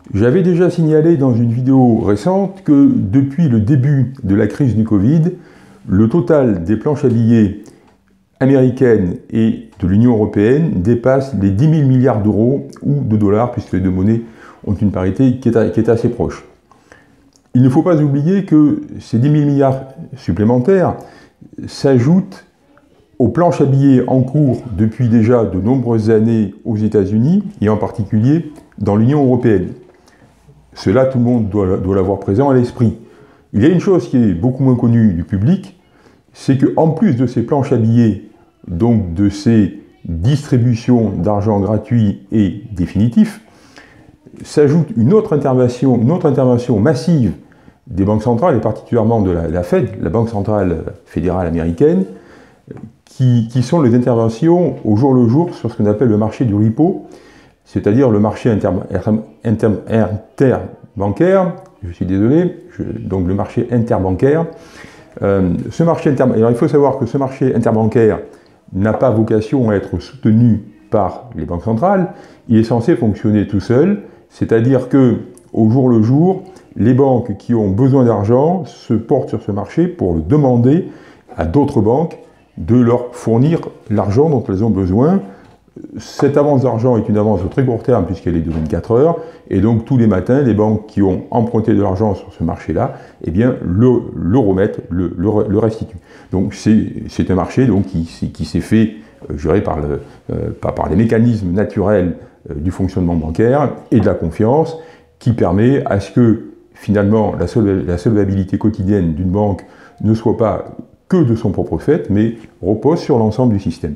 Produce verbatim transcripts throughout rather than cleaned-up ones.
J'avais déjà signalé dans une vidéo récente que depuis le début de la crise du Covid, le total des planches à billets américaines et de l'Union européenne dépasse les dix mille milliards d'euros ou de dollars, puisque les deux monnaies ont une parité qui est, qui est assez proche. Il ne faut pas oublier que ces dix mille milliards supplémentaires s'ajoutent aux planches à billets en cours depuis déjà de nombreuses années aux États-Unis et en particulier dans l'Union européenne. Cela, tout le monde doit, doit l'avoir présent à l'esprit. Il y a une chose qui est beaucoup moins connue du public, c'est qu'en plus de ces planches à billets, donc de ces distributions d'argent gratuit et définitif, s'ajoute une autre intervention, une autre intervention massive des banques centrales, et particulièrement de la, la Fed, la Banque centrale fédérale américaine, qui, qui sont les interventions au jour le jour sur ce qu'on appelle le marché du repo, c'est-à-dire le marché inter, inter, interbancaire, je suis désolé, je, donc le marché interbancaire. Euh, ce marché inter, alors il faut savoir que ce marché interbancaire n'a pas vocation à être soutenu par les banques centrales, il est censé fonctionner tout seul, c'est-à-dire que au jour le jour, les banques qui ont besoin d'argent se portent sur ce marché pour le demander à d'autres banques de leur fournir l'argent dont elles ont besoin. Cette avance d'argent est une avance de très court terme puisqu'elle est de vingt-quatre heures, et donc tous les matins, les banques qui ont emprunté de l'argent sur ce marché-là, eh bien, le, le remettent, le, le, le restituent. Donc c'est un marché donc, qui, qui s'est fait, euh, je dirais, par, le, euh, par, par les mécanismes naturels euh, du fonctionnement bancaire et de la confiance, qui permet à ce que, finalement, la, sol la solvabilité quotidienne d'une banque ne soit pas que de son propre fait, mais repose sur l'ensemble du système.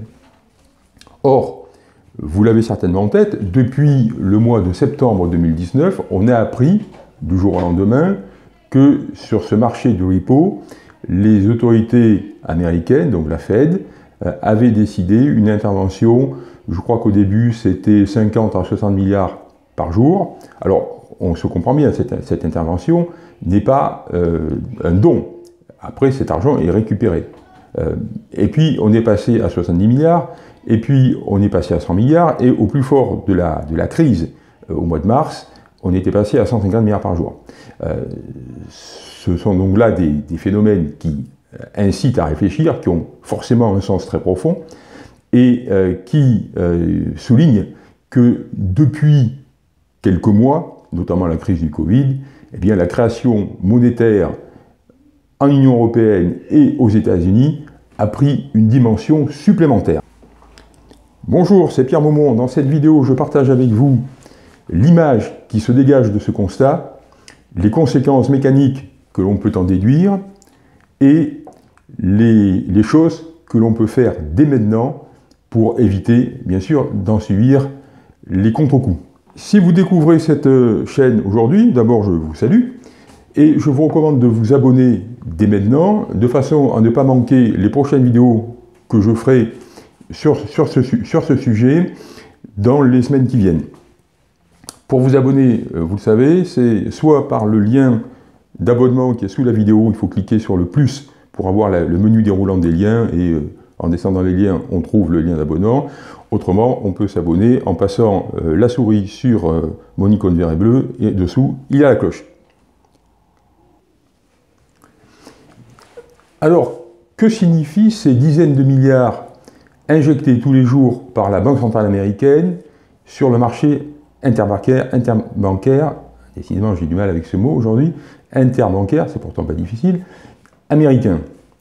Or, vous l'avez certainement en tête, depuis le mois de septembre deux mille dix-neuf, on a appris, du jour au lendemain, que sur ce marché du repo, les autorités américaines, donc la Fed, euh, avaient décidé une intervention, je crois qu'au début c'était cinquante à soixante milliards par jour. Alors, on se comprend bien, cette, cette intervention n'est pas euh, un don. Après, cet argent est récupéré. Euh, et puis, on est passé à soixante-dix milliards, et puis on est passé à cent milliards, et au plus fort de la, de la crise, euh, au mois de mars, on était passé à cent cinquante milliards par jour. Euh, ce sont donc là des, des phénomènes qui incitent à réfléchir, qui ont forcément un sens très profond, et euh, qui euh, soulignent que depuis quelques mois, notamment la crise du Covid, eh bien, la création monétaire en Union européenne et aux États-Unis a pris une dimension supplémentaire. Bonjour, c'est Pierre Maumont. Dans cette vidéo, je partage avec vous l'image qui se dégage de ce constat, les conséquences mécaniques que l'on peut en déduire et les, les choses que l'on peut faire dès maintenant pour éviter, bien sûr, d'en subir les contre-coups. Si vous découvrez cette chaîne aujourd'hui, d'abord je vous salue et je vous recommande de vous abonner dès maintenant, de façon à ne pas manquer les prochaines vidéos que je ferai sur, sur, ce, sur ce sujet dans les semaines qui viennent. Pour vous abonner, vous le savez, c'est soit par le lien d'abonnement qui est sous la vidéo, il faut cliquer sur le plus pour avoir la, le menu déroulant des liens, et euh, en descendant les liens, on trouve le lien d'abonnement. Autrement, on peut s'abonner en passant euh, la souris sur euh, mon icône vert et bleu, et dessous, il y a la cloche. Alors, que signifient ces dizaines de milliards injectés tous les jours par la Banque centrale américaine sur le marché interbancaire, interbancaire, décidément j'ai du mal avec ce mot aujourd'hui, interbancaire, c'est pourtant pas difficile, américain.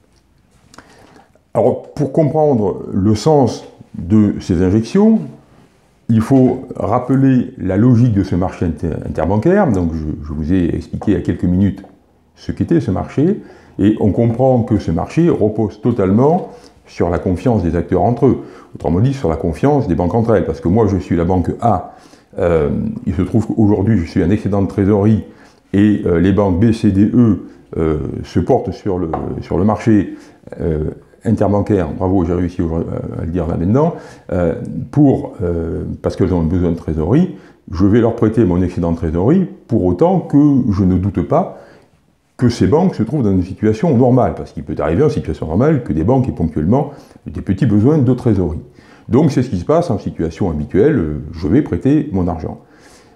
Alors, pour comprendre le sens de ces injections, il faut rappeler la logique de ce marché inter interbancaire. Donc, je, je vous ai expliqué il y a quelques minutes ce qu'était ce marché, et on comprend que ce marché repose totalement sur la confiance des acteurs entre eux, autrement dit sur la confiance des banques entre elles, parce que moi je suis la banque A, euh, il se trouve qu'aujourd'hui je suis un excédent de trésorerie, et euh, les banques B, C, D, E euh, se portent sur le, sur le marché euh, interbancaire, bravo, j'ai réussi à le dire là maintenant, euh, pour, euh, parce qu'elles ont besoin de trésorerie, je vais leur prêter mon excédent de trésorerie, pour autant que je ne doute pas que ces banques se trouvent dans une situation normale, parce qu'il peut arriver en situation normale que des banques aient ponctuellement des petits besoins de trésorerie. Donc c'est ce qui se passe en situation habituelle, je vais prêter mon argent.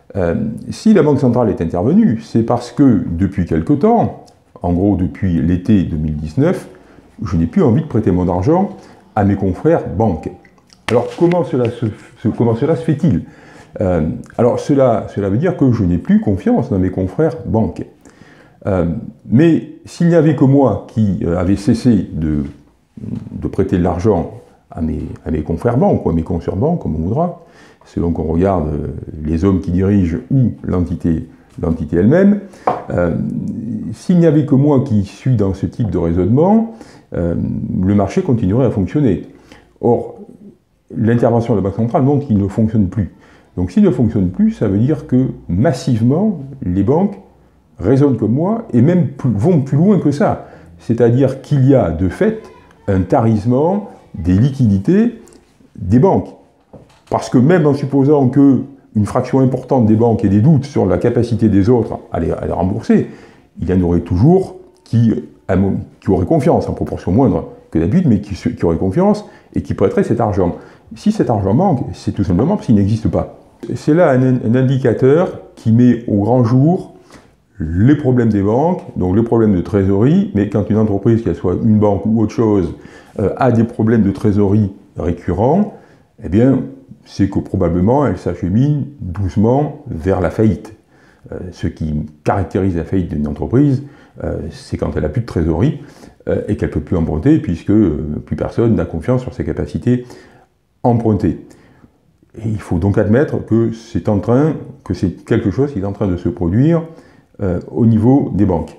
Euh, si la Banque centrale est intervenue, c'est parce que depuis quelque temps, en gros depuis l'été deux mille dix-neuf, je n'ai plus envie de prêter mon argent à mes confrères banques. Alors comment cela se, comment cela se fait-il? euh, Alors cela, cela veut dire que je n'ai plus confiance dans mes confrères banques. Euh, mais s'il n'y avait que moi qui euh, avait cessé de, de prêter de l'argent à mes, à mes confrères banques ou à mes consoeurs banques, comme on voudra, selon qu'on regarde euh, les hommes qui dirigent ou l'entité l'entité elle-même, euh, s'il n'y avait que moi qui suis dans ce type de raisonnement, euh, le marché continuerait à fonctionner. Or, l'intervention de la Banque centrale montre qu'il ne fonctionne plus. Donc s'il ne fonctionne plus, ça veut dire que massivement, les banques raisonnent comme moi et même plus, vont plus loin que ça. C'est-à-dire qu'il y a de fait un tarissement des liquidités des banques. Parce que même en supposant que une fraction importante des banques ait des doutes sur la capacité des autres à les, à les rembourser, il y en aurait toujours qui, qui auraient confiance, en proportion moindre que d'habitude, mais qui, qui auraient confiance et qui prêteraient cet argent. Si cet argent manque, c'est tout simplement parce qu'il n'existe pas. C'est là un, un indicateur qui met au grand jour les problèmes des banques, donc les problèmes de trésorerie, mais quand une entreprise, qu'elle soit une banque ou autre chose, euh, a des problèmes de trésorerie récurrents, eh bien, c'est que probablement elle s'achemine doucement vers la faillite. Euh, ce qui caractérise la faillite d'une entreprise, euh, c'est quand elle n'a plus de trésorerie euh, et qu'elle ne peut plus emprunter, puisque euh, plus personne n'a confiance sur ses capacités à emprunter. Et il faut donc admettre que c'est en train, que c'est quelque chose qui est en train de se produire euh, au niveau des banques.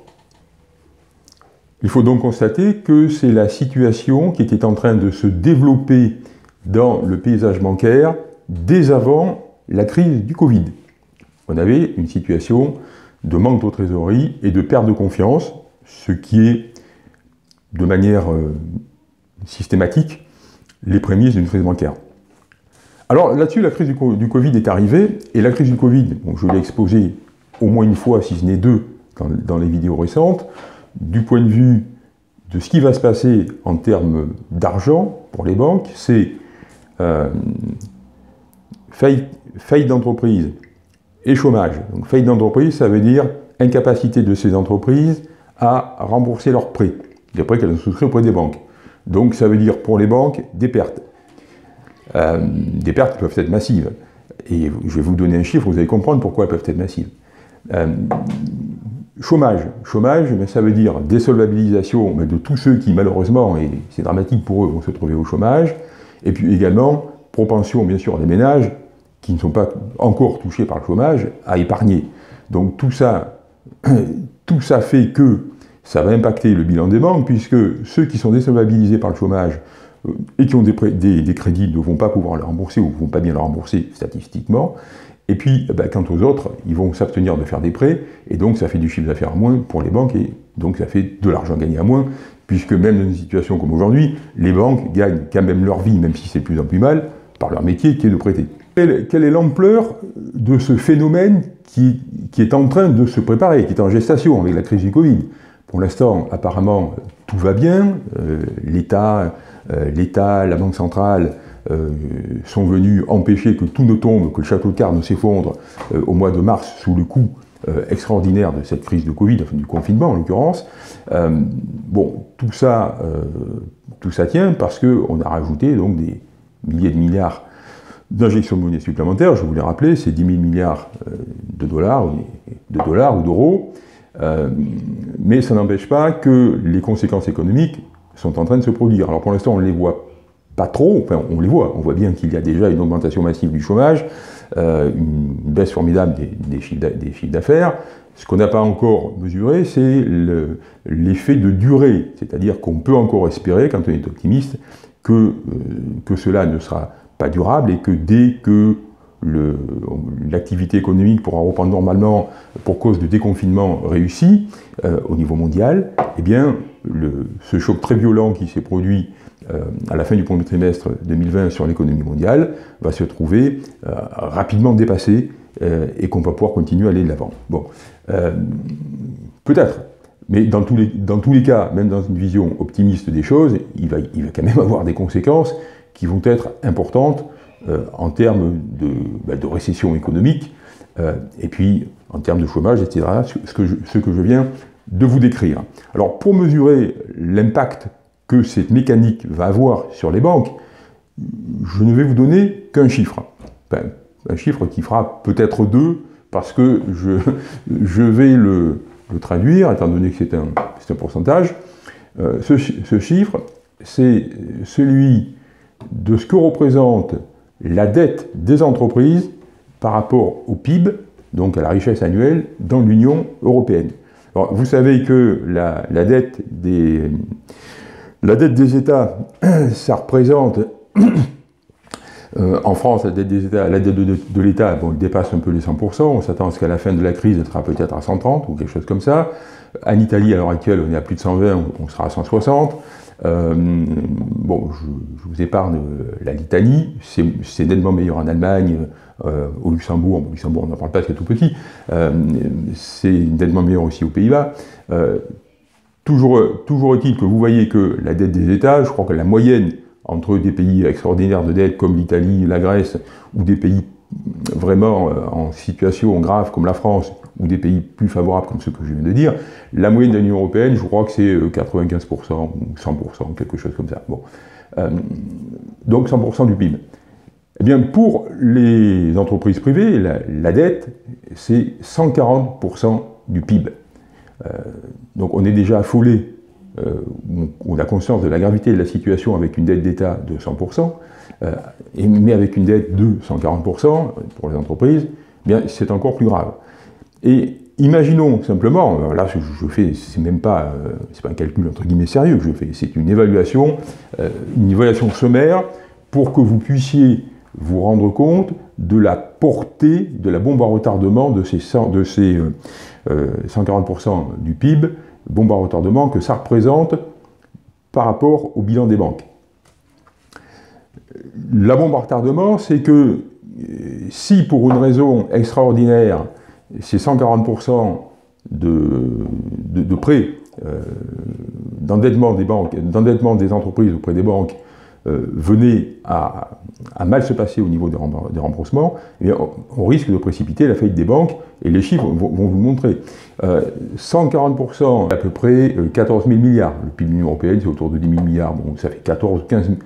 Il faut donc constater que c'est la situation qui était en train de se développer dans le paysage bancaire dès avant la crise du Covid. On avait une situation de manque de trésorerie et de perte de confiance, ce qui est, de manière euh, systématique, les prémices d'une crise bancaire. Alors là-dessus, la crise du, du Covid est arrivée, et la crise du Covid, bon, je l'ai exposée au moins une fois, si ce n'est deux, dans, dans les vidéos récentes, du point de vue de ce qui va se passer en termes d'argent pour les banques, c'est euh, faillite, faillite d'entreprise et chômage. Donc faillite d'entreprise, ça veut dire incapacité de ces entreprises à rembourser leurs prêts, les prêts qu'elles ont souscrits auprès des banques. Donc ça veut dire pour les banques des pertes. Euh, des pertes qui peuvent être massives. Et je vais vous donner un chiffre, vous allez comprendre pourquoi elles peuvent être massives. Euh, chômage. Chômage, mais ça veut dire désolvabilisation de tous ceux qui, malheureusement, et c'est dramatique pour eux, vont se trouver au chômage. Et puis également, propension, bien sûr, des ménages qui ne sont pas encore touchés par le chômage à épargner. Donc tout ça, tout ça fait que ça va impacter le bilan des banques, puisque ceux qui sont désolvabilisés par le chômage euh, et qui ont des, des, des crédits ne vont pas pouvoir le rembourser ou ne vont pas bien le rembourser statistiquement. Et puis, bah, quant aux autres, ils vont s'abstenir de faire des prêts, et donc ça fait du chiffre d'affaires à moins pour les banques, et donc ça fait de l'argent gagné à moins, puisque même dans une situation comme aujourd'hui, les banques gagnent quand même leur vie, même si c'est de plus en plus mal, par leur métier qui est de prêter. Quelle, quelle est l'ampleur de ce phénomène qui, qui est en train de se préparer, qui est en gestation avec la crise du Covid? Pour l'instant, apparemment, tout va bien. Euh, l'État, euh, l'État, la Banque centrale euh, sont venus empêcher que tout ne tombe, que le château de cartes ne s'effondre euh, au mois de mars sous le coup euh, extraordinaire de cette crise de Covid, enfin du confinement en l'occurrence. Euh, bon, tout ça, euh, tout ça tient parce qu'on a rajouté donc des milliers de milliards d'injections de monnaie supplémentaires. Je vous l'ai rappelé, c'est dix mille milliards de dollars, de dollars ou d'euros. Euh, mais ça n'empêche pas que les conséquences économiques sont en train de se produire. Alors pour l'instant, on ne les voit pas trop, enfin on les voit, on voit bien qu'il y a déjà une augmentation massive du chômage, euh, une baisse formidable des, des chiffres d'affaires. Ce qu'on n'a pas encore mesuré, c'est l'effet de durée, c'est-à-dire qu'on peut encore espérer, quand on est optimiste, que, euh, que cela ne sera pas durable et que dès que l'activité économique pourra reprendre normalement pour cause de déconfinement réussi euh, au niveau mondial, eh bien, le, ce choc très violent qui s'est produit euh, à la fin du premier trimestre deux mille vingt sur l'économie mondiale va se trouver euh, rapidement dépassé euh, et qu'on va pouvoir continuer à aller de l'avant. Bon, euh, peut-être, mais dans tous, les, dans tous les cas, même dans une vision optimiste des choses, il va, il va quand même avoir des conséquences qui vont être importantes Euh, en termes de, bah, de récession économique euh, et puis en termes de chômage, et cetera, ce que je, ce que je viens de vous décrire. Alors pour mesurer l'impact que cette mécanique va avoir sur les banques, je ne vais vous donner qu'un chiffre. Enfin, un chiffre qui fera peut-être deux, parce que je, je vais le, le traduire, étant donné que c'est un, c'est un pourcentage. Euh, ce, ce chiffre, c'est celui de ce que représente la dette des entreprises par rapport au P I B, donc à la richesse annuelle, dans l'Union européenne. Alors, vous savez que la, la, dette des, la dette des États, ça représente, euh, en France, la dette des États, la dette de, de, de l'État, bon, elle dépasse un peu les cent pour cent, on s'attend à ce qu'à la fin de la crise, elle sera peut-être à cent trente ou quelque chose comme ça. En Italie, à l'heure actuelle, on est à plus de cent vingt, on sera à cent soixante. Euh, bon, je, je vous épargne la litanie, c'est nettement meilleur en Allemagne, euh, au Luxembourg, au Luxembourg on n'en parle pas, c'est tout petit, euh, c'est nettement meilleur aussi aux Pays-Bas. Euh, toujours toujours est-il que vous voyez que la dette des États, je crois que la moyenne entre des pays extraordinaires de dette comme l'Italie, la Grèce, ou des pays vraiment en situation grave comme la France, ou des pays plus favorables comme ceux que je viens de dire, la moyenne de l'Union européenne, je crois que c'est quatre-vingt-quinze pour cent ou cent pour cent, quelque chose comme ça. Bon. Euh, donc cent pour cent du P I B. Eh bien, pour les entreprises privées, la, la dette, c'est cent quarante pour cent du P I B. Euh, donc on est déjà affolé, euh, on, on a conscience de la gravité de la situation avec une dette d'État de cent pour cent, euh, et, mais avec une dette de cent quarante pour cent pour les entreprises, eh bien c'est encore plus grave. Et imaginons simplement, là je, je fais, c'est même pas, euh, c'est pas un calcul entre guillemets sérieux que je fais, c'est une évaluation, euh, une évaluation sommaire pour que vous puissiez vous rendre compte de la portée de la bombe à retardement de ces, cent, de ces euh, euh, cent quarante pour cent du P I B, bombe à retardement que ça représente par rapport au bilan des banques. La bombe à retardement, c'est que si pour une raison extraordinaire, ces cent quarante pour cent de, de, de prêts, euh, d'endettement des banques, d'endettement des entreprises auprès des banques, euh, venaient à, à mal se passer au niveau des, des remboursements, eh bien, on, on risque de précipiter la faillite des banques, et les chiffres vont, vont vous montrer. Euh, cent quarante pour cent, à peu près quatorze mille milliards. Le P I B de l'Union européenne, c'est autour de dix mille milliards, bon, ça fait quatorze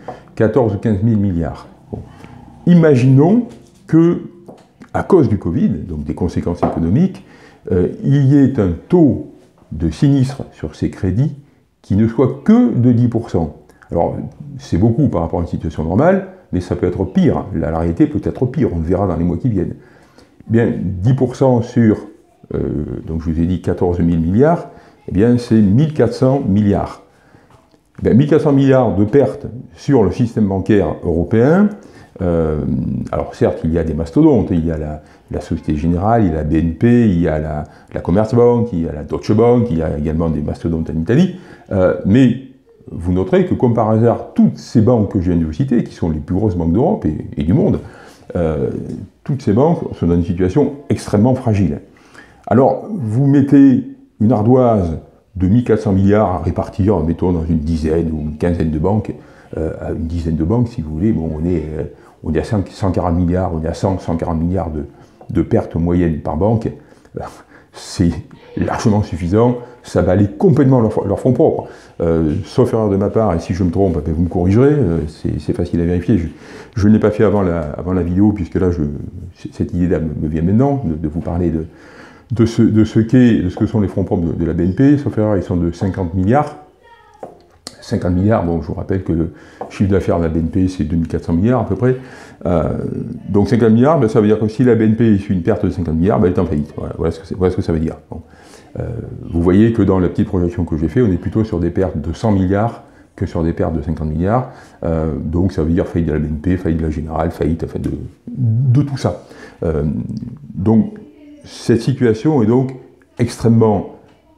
ou quinze mille milliards. Bon. Imaginons que, à cause du Covid, donc des conséquences économiques, euh, il y ait un taux de sinistre sur ces crédits qui ne soit que de dix pour cent. Alors, c'est beaucoup par rapport à une situation normale, mais ça peut être pire. La, la réalité peut être pire, on le verra dans les mois qui viennent. Bien, dix pour cent sur, euh, donc je vous ai dit quatorze mille milliards, eh bien c'est mille quatre cents milliards. Bien, mille quatre cents milliards de pertes sur le système bancaire européen. Euh, alors certes, il y a des mastodontes, il y a la, la Société Générale, il y a la B N P, il y a la, la Commerzbank, il y a la Deutsche Bank, il y a également des mastodontes en Italie, euh, mais vous noterez que comme par hasard, toutes ces banques que je viens de vous citer, qui sont les plus grosses banques d'Europe et, et du monde, euh, toutes ces banques sont dans une situation extrêmement fragile. Alors, vous mettez une ardoise de mille quatre cents milliards à répartir, mettons, dans une dizaine ou une quinzaine de banques, euh, à une dizaine de banques, si vous voulez, bon, on est, euh, on est à cent quarante milliards, on est à cent, cent quarante milliards de, de pertes moyennes par banque, c'est largement suffisant, ça va aller complètement leur, leur fonds propres. Euh, sauf erreur de ma part, et si je me trompe, ben vous me corrigerez, euh, c'est facile à vérifier. Je, je ne l'ai pas fait avant la, avant la vidéo, puisque là, je, cette idée-là me, me vient maintenant, de, de vous parler de, de, ce, de, ce qu'est, de ce que sont les fonds propres de, de la B N P. Sauf erreur, ils sont de cinquante milliards. cinquante milliards, bon, je vous rappelle que le chiffre d'affaires de la B N P, c'est deux mille quatre cents milliards à peu près. Euh, donc cinquante milliards, ben, ça veut dire que si la B N P suit une perte de cinquante milliards, ben, elle est en faillite. Voilà, voilà, ce, que voilà ce que ça veut dire. Bon. Euh, vous voyez que dans la petite projection que j'ai fait, on est plutôt sur des pertes de cent milliards que sur des pertes de cinquante milliards. Euh, donc ça veut dire faillite de la B N P, faillite de la Générale, faillite enfin, de, de tout ça. Euh, donc cette situation est donc extrêmement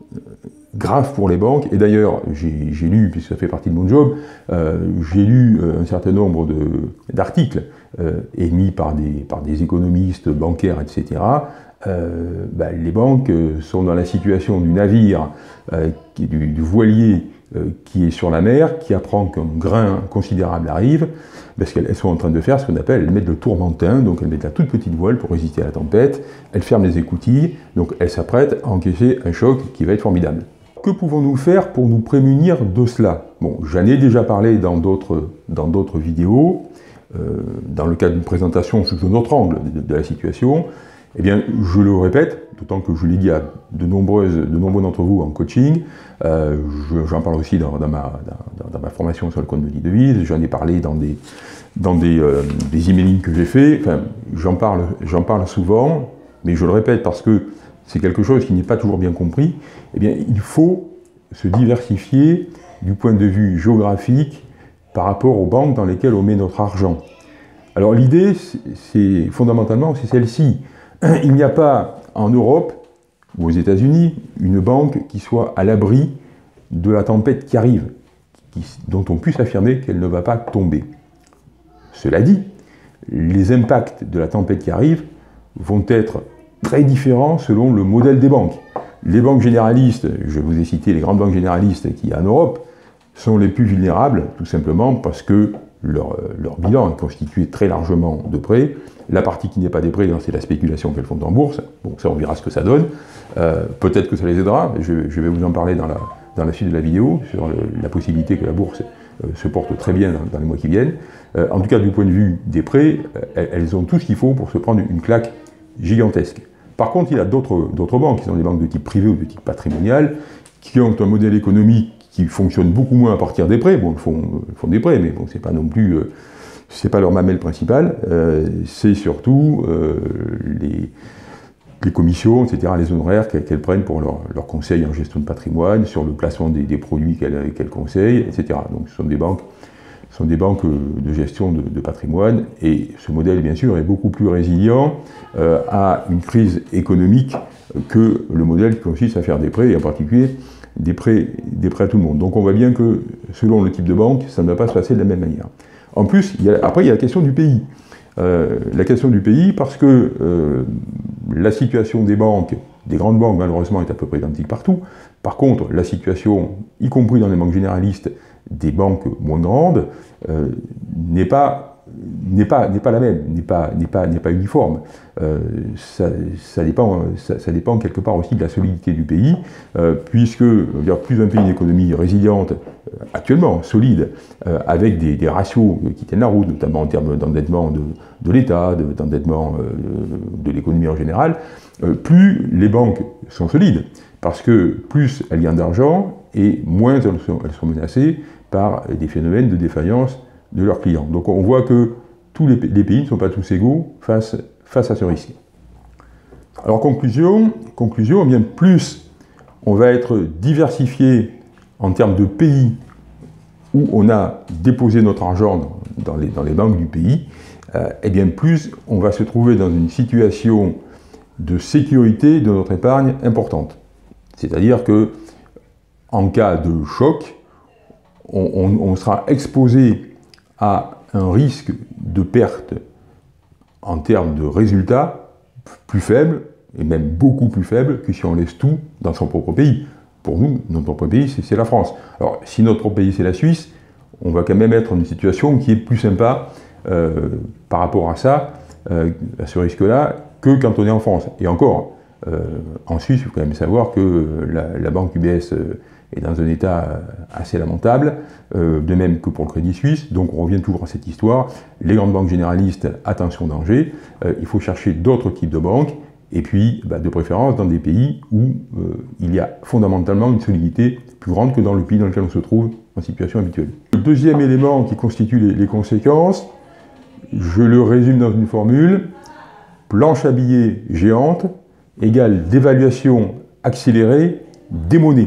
grave pour les banques, et d'ailleurs, j'ai lu, puisque ça fait partie de mon job, euh, j'ai lu euh, un certain nombre d'articles euh, émis par des, par des économistes bancaires, et cetera. Euh, bah, les banques sont dans la situation du navire, euh, qui, du, du voilier euh, qui est sur la mer, qui apprend qu'un grain considérable arrive, parce qu'elles sont en train de faire ce qu'on appelle, elles mettent le tourmentin, donc elles mettent la toute petite voile pour résister à la tempête, elles ferment les écoutilles, donc elles s'apprêtent à encaisser un choc qui va être formidable. Que pouvons-nous faire pour nous prémunir de cela? Bon, j'en ai déjà parlé dans d'autres dans d'autres vidéos, euh, dans le cadre d'une présentation sous un autre angle de, de la situation. Eh bien, je le répète, d'autant que je l'ai dit à de, nombreuses, de nombreux d'entre vous en coaching, euh, j'en parle aussi dans, dans, ma, dans, dans ma formation sur le compte de devise, j'en ai parlé dans des, dans des, euh, des emailing que j'ai fait, enfin, j'en parle, j'en parle souvent, mais je le répète parce que c'est quelque chose qui n'est pas toujours bien compris. Eh bien, il faut se diversifier du point de vue géographique par rapport aux banques dans lesquelles on met notre argent. Alors l'idée, c'est fondamentalement, c'est celle-ci. Il n'y a pas en Europe ou aux États-Unis une banque qui soit à l'abri de la tempête qui arrive, qui, dont on puisse affirmer qu'elle ne va pas tomber. Cela dit, les impacts de la tempête qui arrive vont être très différents selon le modèle des banques. Les banques généralistes, je vous ai cité les grandes banques généralistes qu'il y a en Europe, sont les plus vulnérables, tout simplement parce que leur, leur bilan est constitué très largement de prêts. La partie qui n'est pas des prêts, c'est la spéculation qu'elles font en bourse. Bon, ça, on verra ce que ça donne. Euh, Peut-être que ça les aidera. Je, je vais vous en parler dans la, dans la suite de la vidéo, sur le, la possibilité que la bourse euh, se porte très bien dans, dans les mois qui viennent. Euh, en tout cas, du point de vue des prêts, elles, elles ont tout ce qu'il faut pour se prendre une claque gigantesque. Par contre, il y a d'autres d'autres banques, qui sont des banques de type privé ou de type patrimonial, qui ont un modèle économique qui fonctionne beaucoup moins à partir des prêts. Bon, ils font, ils font des prêts, mais bon, c'est pas non plus, euh, c'est pas leur mamelle principale. Euh, c'est surtout euh, les, les commissions, et cetera, les honoraires qu'elles qu'elles prennent pour leur, leur conseil en gestion de patrimoine, sur le placement des, des produits qu'elles qu'elles conseillent, et cetera. Donc, ce sont des banques, ce sont des banques de gestion de, de patrimoine, et ce modèle, bien sûr, est beaucoup plus résilient euh, à une crise économique que le modèle qui consiste à faire des prêts, et en particulier des prêts, des prêts à tout le monde. Donc on voit bien que, selon le type de banque, ça ne va pas se passer de la même manière. En plus, il y a, après, il y a la question du pays. Euh, la question du pays, parce que euh, la situation des banques, des grandes banques, malheureusement, est à peu près identique partout. Par contre, la situation, y compris dans les banques généralistes, des banques moins grandes, euh, n'est pas n'est pas, n'est pas la même, n'est pas, n'est pas, n'est pas uniforme. Euh, ça, ça, dépend, ça, ça dépend quelque part aussi de la solidité du pays, euh, puisque dire, plus un pays a une économie résiliente, euh, actuellement solide, euh, avec des, des ratios qui tiennent la route, notamment en termes d'endettement de, de l'État, d'endettement euh, de, de l'économie en général, euh, plus les banques sont solides, parce que plus elles gagnent d'argent, et moins elles sont, elles sont menacées par des phénomènes de défaillance de leurs clients. Donc on voit que tous les, les pays ne sont pas tous égaux face, face à ce risque. Alors conclusion, conclusion, eh bien plus on va être diversifié en termes de pays où on a déposé notre argent dans, dans, les, dans les banques du pays, euh, eh bien plus on va se trouver dans une situation de sécurité de notre épargne importante. C'est-à-dire que en cas de choc, on, on, on sera exposé à un risque de perte en termes de résultats plus faible, et même beaucoup plus faible, que si on laisse tout dans son propre pays. Pour nous, notre propre pays, c'est la France. Alors, si notre propre pays, c'est la Suisse, on va quand même être dans une situation qui est plus sympa euh, par rapport à ça, euh, à ce risque-là, que quand on est en France. Et encore, euh, en Suisse, il faut quand même savoir que la, la banque U B S euh, est dans un état assez lamentable, euh, de même que pour le Crédit Suisse. Donc on revient toujours à cette histoire. Les grandes banques généralistes, attention danger, euh, il faut chercher d'autres types de banques, et puis bah, de préférence dans des pays où euh, il y a fondamentalement une solidité plus grande que dans le pays dans lequel on se trouve en situation habituelle. Le deuxième élément qui constitue les, les conséquences, je le résume dans une formule: planche à billets géante égale dévaluation accélérée des monnaies.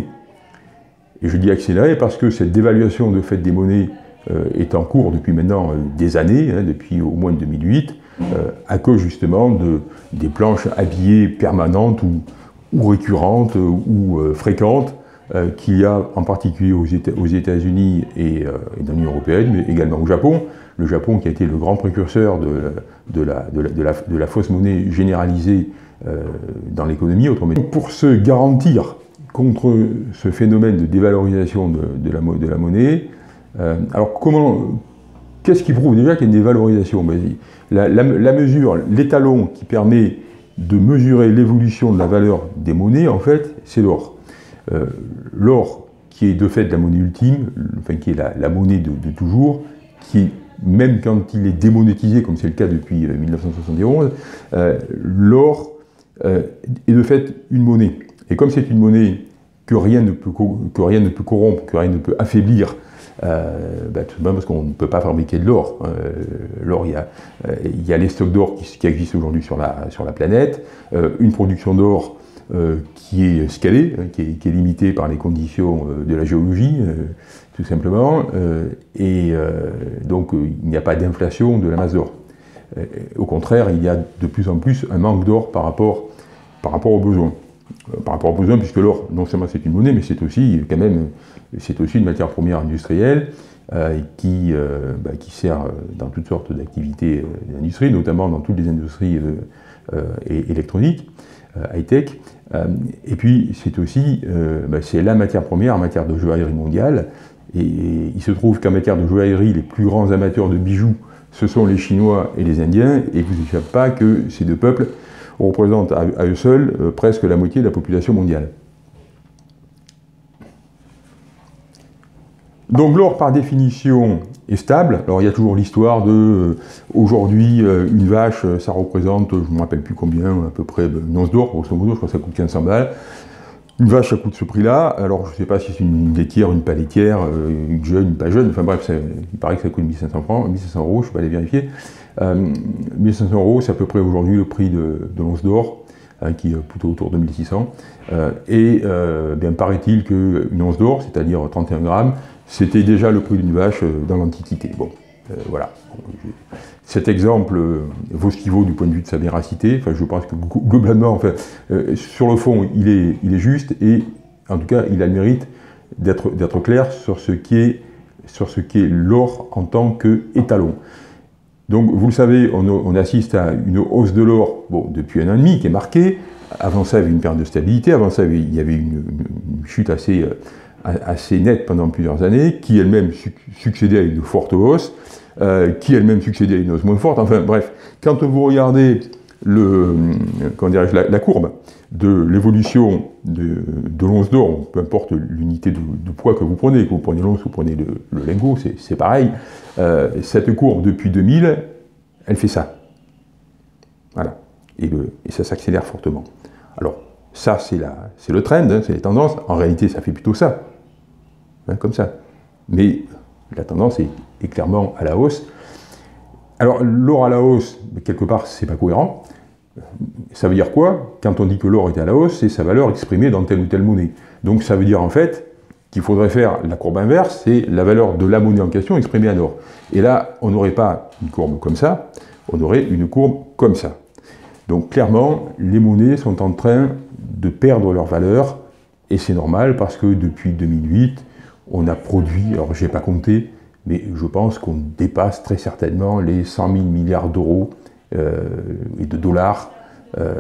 Et je dis accélérée parce que cette dévaluation de fait des monnaies euh, est en cours depuis maintenant euh, des années, hein, depuis au moins deux mille huit, euh, à cause justement de, des planches à billets permanentes ou, ou récurrentes euh, ou euh, fréquentes euh, qu'il y a en particulier aux, Éta aux États-Unis et, euh, et dans l'Union européenne, mais également au Japon. Le Japon qui a été le grand précurseur de, de, la, de, la, de, la, de la fausse monnaie généralisée euh, dans l'économie, autrement dit. Pour se garantir contre ce phénomène de dévalorisation de, de, la, de la monnaie. Euh, alors, comment, qu'est-ce qui prouve déjà qu'il y a une dévalorisation? Ben, la, la, la mesure, l'étalon qui permet de mesurer l'évolution de la valeur des monnaies, en fait, c'est l'or. Euh, l'or, qui est de fait la monnaie ultime, enfin, qui est la, la monnaie de, de toujours, qui est, même quand il est démonétisé, comme c'est le cas depuis euh, mille neuf cent soixante-onze, euh, l'or euh, est de fait une monnaie. Et comme c'est une monnaie que rien ne peut, que rien ne peut corrompre, que rien ne peut affaiblir, euh, bah, tout simplement parce qu'on ne peut pas fabriquer de l'or. Euh, l'or, il y a, euh, il y a les stocks d'or qui, qui existent aujourd'hui sur la, sur la planète, euh, une production d'or euh, qui est scalée, hein, qui, est, qui est limitée par les conditions euh, de la géologie, euh, tout simplement, euh, et euh, donc euh, il n'y a pas d'inflation de la masse d'or. Euh, au contraire, il y a de plus en plus un manque d'or par rapport, par rapport aux besoins. Euh, par rapport aux besoins, puisque l'or, non seulement c'est une monnaie, mais c'est aussi, quand même, c'est aussi une matière première industrielle euh, qui, euh, bah, qui sert dans toutes sortes d'activités euh, d'industrie, notamment dans toutes les industries euh, euh, électroniques, euh, high-tech. Euh, et puis, c'est aussi euh, bah, c'est la matière première en matière de joaillerie mondiale. Et, et il se trouve qu'en matière de joaillerie, les plus grands amateurs de bijoux, ce sont les Chinois et les Indiens, et vous n'échappez pas que ces deux peuples représentent à, à eux seuls euh, presque la moitié de la population mondiale. Donc l'or, par définition, est stable. Alors il y a toujours l'histoire de, euh, aujourd'hui, euh, une vache, ça représente, je ne me rappelle plus combien, à peu près une once d'or, grosso modo, je crois que ça coûte quinze cents balles. Une vache, ça coûte ce prix-là. Alors je ne sais pas si c'est une laitière, une pas laitière, euh, une jeune, une pas jeune, enfin bref, il paraît que ça coûte mille cinq cents francs, mille cinq cents euros, je ne vais pas aller vérifier. Euh, mille cinq cents euros, c'est à peu près aujourd'hui le prix de, de l'once d'or, hein, qui est plutôt autour de mille six cents. Euh, et euh, bien paraît-il qu'une once d'or, c'est-à-dire trente et un grammes, c'était déjà le prix d'une vache dans l'Antiquité. Bon, euh, voilà. Cet exemple vaut ce qu'il vaut du point de vue de sa véracité. Enfin, je pense que globalement, enfin, euh, sur le fond, il est, il est juste et, en tout cas, il a le mérite d'être d'être clair sur ce qui est, sur ce qu'est l'or en tant qu'étalon. Donc, vous le savez, on, on assiste à une hausse de l'or, bon, depuis un an et demi, qui est marquée. Avant ça, il y avait une période de stabilité. Avant ça, il y avait une, une, une chute assez, euh, assez nette pendant plusieurs années, qui elle-même su succédait à une forte hausse, euh, qui elle-même succédait à une hausse moins forte. Enfin, bref, quand vous regardez le, comment dirais-je, la, la courbe de l'évolution de, de l'once d'or, peu importe l'unité de, de poids que vous prenez, que vous prenez l'once ou vous prenez le, le lingot, c'est pareil. Euh, cette courbe, depuis deux mille, elle fait ça. Voilà. Et, le, et ça s'accélère fortement. Alors, ça, c'est le trend, hein, c'est les tendances. En réalité, ça fait plutôt ça. Hein, comme ça. Mais la tendance est, est clairement à la hausse. Alors, l'or à la hausse, quelque part, c'est pas cohérent. Ça veut dire quoi? Quand on dit que l'or est à la hausse, c'est sa valeur exprimée dans telle ou telle monnaie. Donc, ça veut dire, en fait, qu'il faudrait faire la courbe inverse, c'est la valeur de la monnaie en question exprimée en or. Et là, on n'aurait pas une courbe comme ça, on aurait une courbe comme ça. Donc clairement, les monnaies sont en train de perdre leur valeur, et c'est normal parce que depuis deux mille huit, on a produit, alors je n'ai pas compté, mais je pense qu'on dépasse très certainement les cent mille milliards d'euros euh, et de dollars, euh,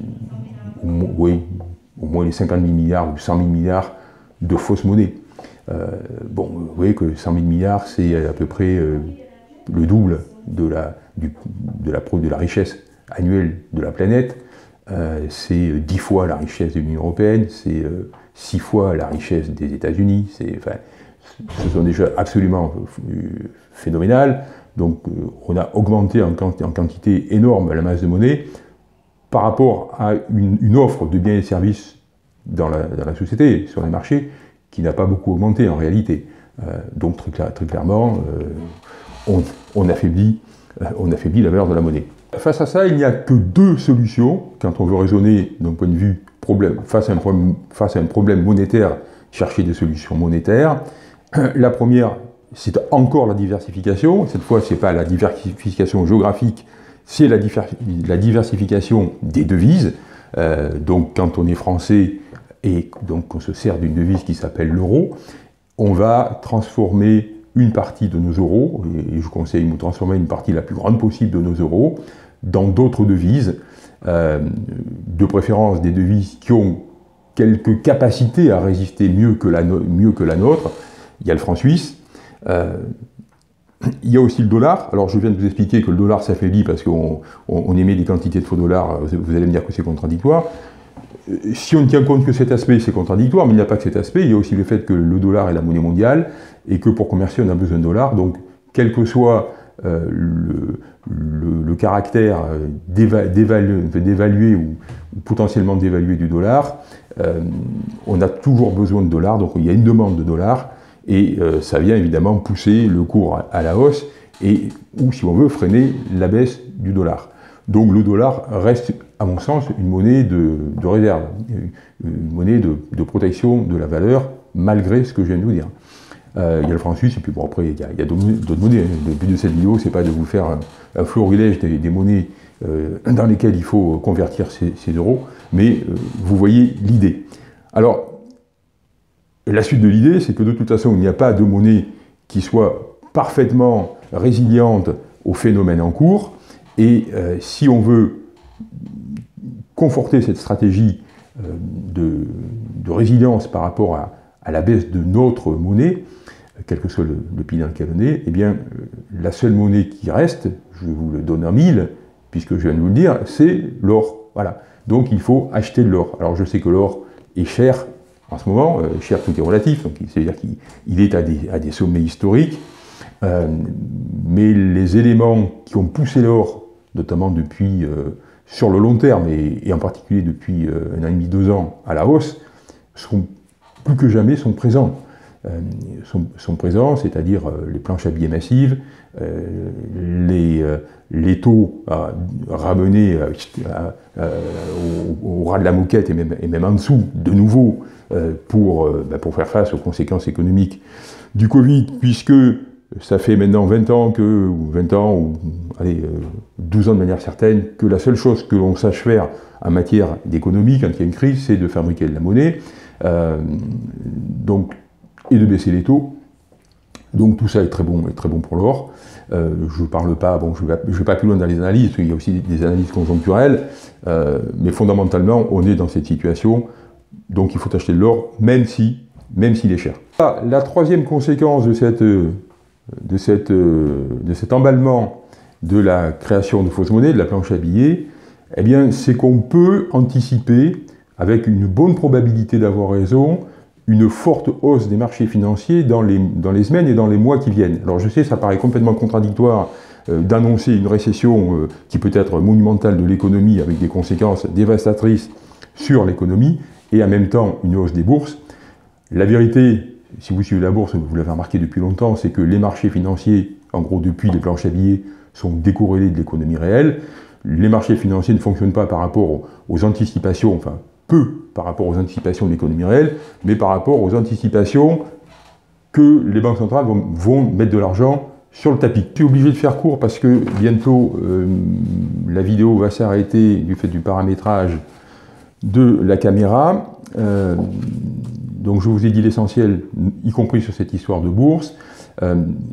oui, au moins les cinquante mille milliards ou cent mille milliards de fausses monnaies. Euh, bon, vous voyez que cent mille milliards, c'est à peu près euh, le double de la, du, de, la, de la richesse annuelle de la planète. Euh, c'est dix fois la richesse de l'Union européenne, c'est euh, six fois la richesse des États-Unis. Enfin, ce sont déjà absolument phénoménales. Donc, euh, on a augmenté en, quanti en quantité énorme la masse de monnaie par rapport à une, une offre de biens et services dans la, dans la société, sur les marchés, qui n'a pas beaucoup augmenté en réalité. Euh, donc, très, cla très clairement, euh, on, on, affaiblit, euh, on affaiblit la valeur de la monnaie. Face à ça, il n'y a que deux solutions, quand on veut raisonner d'un point de vue problème, face à, un problème, face à un problème monétaire, chercher des solutions monétaires. La première, c'est encore la diversification. Cette fois, ce n'est pas la diversification géographique, c'est la, la diversification des devises. Euh, donc, quand on est français et donc on se sert d'une devise qui s'appelle l'euro, on va transformer une partie de nos euros, et je vous conseille de transformer une partie la plus grande possible de nos euros, dans d'autres devises, euh, de préférence des devises qui ont quelques capacités à résister mieux que la, no mieux que la nôtre. Il y a le franc suisse. Euh, il y a aussi le dollar. Alors je viens de vous expliquer que le dollar s'affaiblit parce qu'on on, on émet des quantités de faux dollars. Vous allez me dire que c'est contradictoire. Si on ne tient compte que cet aspect, c'est contradictoire, mais il n'y a pas que cet aspect. Il y a aussi le fait que le dollar est la monnaie mondiale et que pour commercer, on a besoin de dollars. Donc, quel que soit euh, le, le, le caractère d'évaluer ou, ou potentiellement d'évaluer du dollar, euh, on a toujours besoin de dollars. Donc, il y a une demande de dollars et euh, ça vient évidemment pousser le cours à, à la hausse et, ou, si on veut, freiner la baisse du dollar. Donc le dollar reste, à mon sens, une monnaie de, de réserve, une monnaie de, de protection de la valeur, malgré ce que je viens de vous dire. Euh, il y a le franc suisse, et puis bon, après, il y a, il y a d'autres monnaies. Le but de cette vidéo, c'est pas de vous faire un, un florilège des, des monnaies euh, dans lesquelles il faut convertir ces, ces euros, mais euh, vous voyez l'idée. Alors, la suite de l'idée, c'est que de toute façon, il n'y a pas de monnaie qui soit parfaitement résiliente au phénomène en cours. Et euh, si on veut conforter cette stratégie euh, de, de résilience par rapport à, à la baisse de notre monnaie, quel que soit le, le pays dans lequel on est, eh bien, euh, la seule monnaie qui reste, je vous le donne en mille, puisque je viens de vous le dire, c'est l'or. Voilà. Donc il faut acheter de l'or. Alors je sais que l'or est cher en ce moment, euh, cher tout est relatif, donc c'est-à-dire qu'il est à des, à des sommets historiques, euh, mais les éléments qui ont poussé l'or, notamment depuis, euh, sur le long terme, et, et en particulier depuis euh, un an et demi, deux ans, à la hausse, sont plus que jamais sont présents. Euh, sont, sont présents, c'est-à-dire euh, les planches à billets massives, euh, les, euh, les taux à, ramenés à, à, à, au, au ras de la moquette et même, et même en dessous, de nouveau, euh, pour, euh, bah, pour faire face aux conséquences économiques du Covid, puisque ça fait maintenant vingt ans, que, ou vingt ans, ou allez, douze ans de manière certaine, que la seule chose que l'on sache faire en matière d'économie, quand il y a une crise, c'est de fabriquer de la monnaie, euh, donc, et de baisser les taux. Donc tout ça est très bon, est très bon pour l'or. Euh, je ne parle pas, bon, je ne vais, vais pas plus loin dans les analyses, parce qu'il y a aussi des analyses conjoncturelles, euh, mais fondamentalement, on est dans cette situation, donc il faut acheter de l'or, même si, même s'il est cher. Ah, la troisième conséquence de cette... De, cette, de cet emballement de la création de fausses monnaies, de la planche à billets, eh bien, c'est qu'on peut anticiper, avec une bonne probabilité d'avoir raison, une forte hausse des marchés financiers dans les, dans les semaines et dans les mois qui viennent. Alors je sais, ça paraît complètement contradictoire euh, d'annoncer une récession euh, qui peut être monumentale de l'économie, avec des conséquences dévastatrices sur l'économie, et en même temps une hausse des bourses. La vérité, si vous suivez la bourse, vous l'avez remarqué depuis longtemps, c'est que les marchés financiers, en gros depuis les planches à billets, sont décorrélés de l'économie réelle. Les marchés financiers ne fonctionnent pas par rapport aux anticipations, enfin peu par rapport aux anticipations de l'économie réelle, mais par rapport aux anticipations que les banques centrales vont, vont mettre de l'argent sur le tapis. Je suis obligé de faire court parce que bientôt euh, la vidéo va s'arrêter du fait du paramétrage de la caméra. Euh, Donc je vous ai dit l'essentiel, y compris sur cette histoire de bourse. Euh,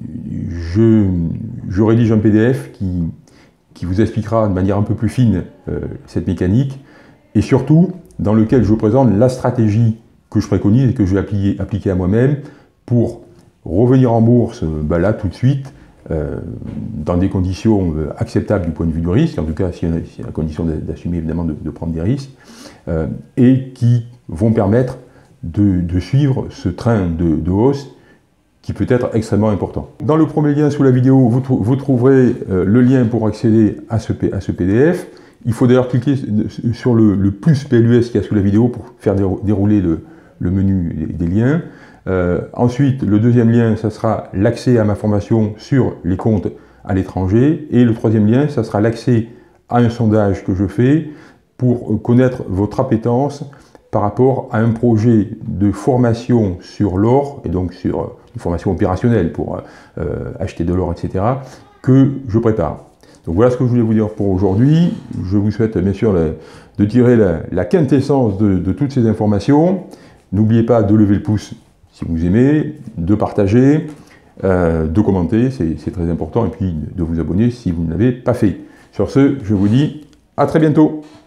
je, je rédige un P D F qui, qui vous expliquera de manière un peu plus fine euh, cette mécanique, et surtout dans lequel je vous présente la stratégie que je préconise et que je vais appliquer, appliquer à moi-même pour revenir en bourse, euh, bah là tout de suite, euh, dans des conditions euh, acceptables du point de vue du risque, en tout cas si y a la condition d'assumer évidemment de, de prendre des risques, euh, et qui vont permettre De, de suivre ce train de, de hausse qui peut être extrêmement important. Dans le premier lien sous la vidéo, vous, vous trouverez euh, le lien pour accéder à ce, à ce P D F. Il faut d'ailleurs cliquer sur le, le plus P L U S qu'il y a sous la vidéo pour faire dérouler le, le menu des, des liens. Euh, ensuite, le deuxième lien, ça sera l'accès à ma formation sur les comptes à l'étranger. Et le troisième lien, ça sera l'accès à un sondage que je fais pour connaître votre appétence par rapport à un projet de formation sur l'or, et donc sur une formation opérationnelle pour euh, acheter de l'or, et cetera, que je prépare. Donc voilà ce que je voulais vous dire pour aujourd'hui. Je vous souhaite bien sûr la, de tirer la, la quintessence de, de toutes ces informations. N'oubliez pas de lever le pouce si vous aimez, de partager, euh, de commenter, c'est très important, et puis de vous abonner si vous ne l'avez pas fait. Sur ce, je vous dis à très bientôt.